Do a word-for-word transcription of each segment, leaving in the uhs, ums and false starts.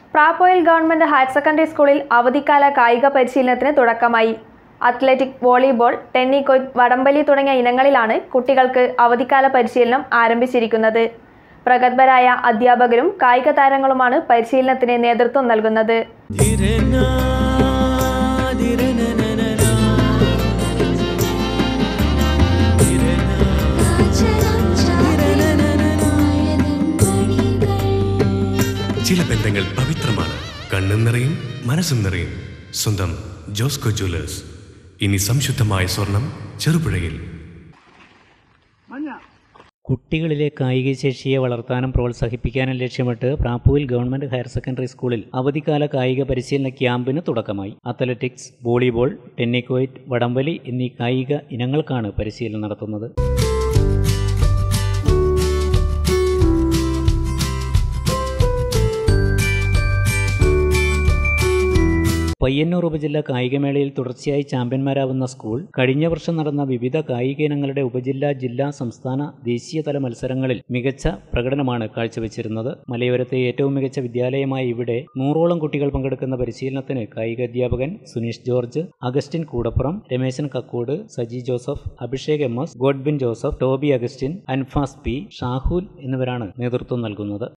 പ്രാപ്പോയിൽ government higher secondary സ്കൂളിൽ അവധിക്കാല കായിക പരിശീലനത്തിന് തുടക്കമായി. അത്ലറ്റിക്, വോളിബോൾ, ടെന്നിക്കോയ്റ്റ്, വടംവലി തുടങ്ങിയ ഇനങ്ങളിലാണ് കുട്ടികൾക്ക് അവധിക്കാല പരിശീലനം ആരംഭിച്ചിരിക്കുന്നത്. പ്രഗത്ഭരായ അധ്യാപകരും കായിക താരങ്ങളുമാണ് പരിശീലനത്തിന് നേതൃത്വം നൽകുന്നത്. ചില ബന്ധങ്ങൾ പവിത്രമാണ്. കണ്ണും നിറയും, മനസ്സും നിറയും. സ്വന്തം ജോസ്കോ ജ്വല്ലേഴ്സ്. ഇനി സംശുദ്ധമായ സ്വർണം ചെറുപുഴയിൽ. കുട്ടികളിലെ കായികശേഷിയെ വളർത്താനും പ്രോത്സാഹിപ്പിക്കാനും ലക്ഷ്യമിട്ട് പ്രാപ്പോയിൽ ഗവൺമെന്റ് ഹയർ സെക്കൻഡറി സ്കൂളിൽ അവധിക്കാല കായിക പരിശീലന ക്യാമ്പിന് തുടക്കമായി. അത്ലറ്റിക്സ്, വോളിബോൾ, ടെന്നിക്കോയ്റ്റ്, വടംവലി എന്നീ കായിക ഇനങ്ങൾക്കാണ് പരിശീലനം നടത്തുന്നത്. പയ്യന്നൂർ ഉപജില്ല കായികമേളയിൽ തുടർച്ചയായി ചാമ്പ്യന്മാരാവുന്ന സ്കൂൾ കഴിഞ്ഞ വർഷം നടന്ന വിവിധ കായിക ഇനങ്ങളുടെ ഉപജില്ലാ, ജില്ലാ, സംസ്ഥാന, ദേശീയതല മത്സരങ്ങളിൽ മികച്ച പ്രകടനമാണ് കാഴ്ചവെച്ചിരുന്നത്. മലയോരത്തെ ഏറ്റവും മികച്ച വിദ്യാലയമായ ഇവിടെ നൂറോളം കുട്ടികൾ പങ്കെടുക്കുന്ന പരിശീലനത്തിന് കായിക അധ്യാപകൻ Suneesh George, Augustine Koodappuram, Rameshan Kakkodu, Saji Joseph, Abhishek M S, Godbin Joseph, Toby Augustine, Anfas P, Shahul എന്നിവരാണ് നേതൃത്വം നൽകുന്നത്.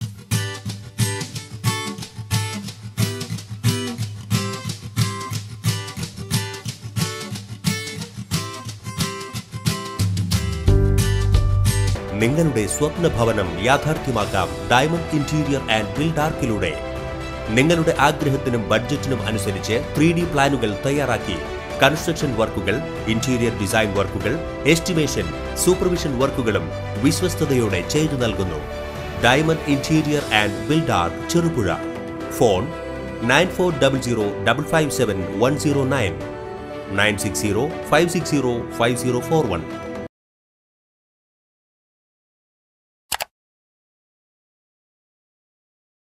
നിങ്ങളുടെ സ്വപ്ന ഭവനം യാഥാർത്ഥ്യമാക്കാം ഡയമണ്ട് ഇന്റീരിയർ ആൻഡ് ബിൽഡാർക്കിലൂടെ. നിങ്ങളുടെ ആഗ്രഹത്തിനും ബഡ്ജറ്റിനും അനുസരിച്ച് ത്രീ ഡി പ്ലാനുകൾ തയ്യാറാക്കി കൺസ്ട്രക്ഷൻ വർക്കുകൾ, ഇന്റീരിയർ ഡിസൈൻ വർക്കുകൾ, എസ്റ്റിമേഷൻ, സൂപ്പർവിഷൻ വർക്കുകളും വിശ്വസ്തയോടെ ചെയ്തു നൽകുന്നു. Diamond interior and Buildark, Cherupuzha. Phone nine four double zero double five seven one zero nine, nine six zero five six zero five zero four one.